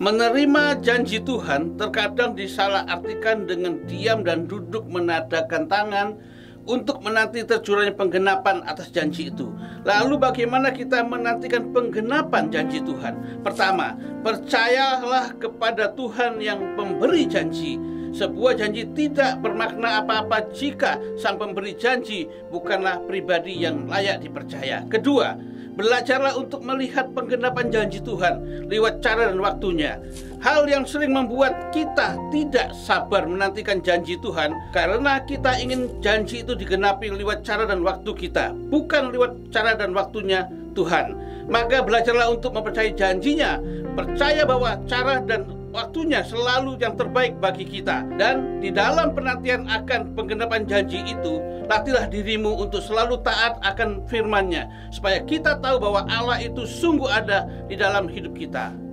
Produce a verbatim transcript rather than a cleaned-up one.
Menerima janji Tuhan terkadang disalahartikan dengan diam dan duduk menadahkan tangan untuk menanti tercurahnya penggenapan atas janji itu. Lalu bagaimana kita menantikan penggenapan janji Tuhan? Pertama, percayalah kepada Tuhan yang pemberi janji. Sebuah janji tidak bermakna apa-apa jika sang pemberi janji bukanlah pribadi yang layak dipercaya. Kedua, belajarlah untuk melihat penggenapan janji Tuhan lewat cara dan waktunya. Hal yang sering membuat kita tidak sabar menantikan janji Tuhan karena kita ingin janji itu digenapi lewat cara dan waktu kita, bukan lewat cara dan waktunya Tuhan. Maka belajarlah untuk mempercayai janjinya, percaya bahwa cara dan waktunya selalu yang terbaik bagi kita. Dan di dalam penantian akan penggenapan janji itu, latihlah dirimu untuk selalu taat akan firman-Nya, supaya kita tahu bahwa Allah itu sungguh ada di dalam hidup kita.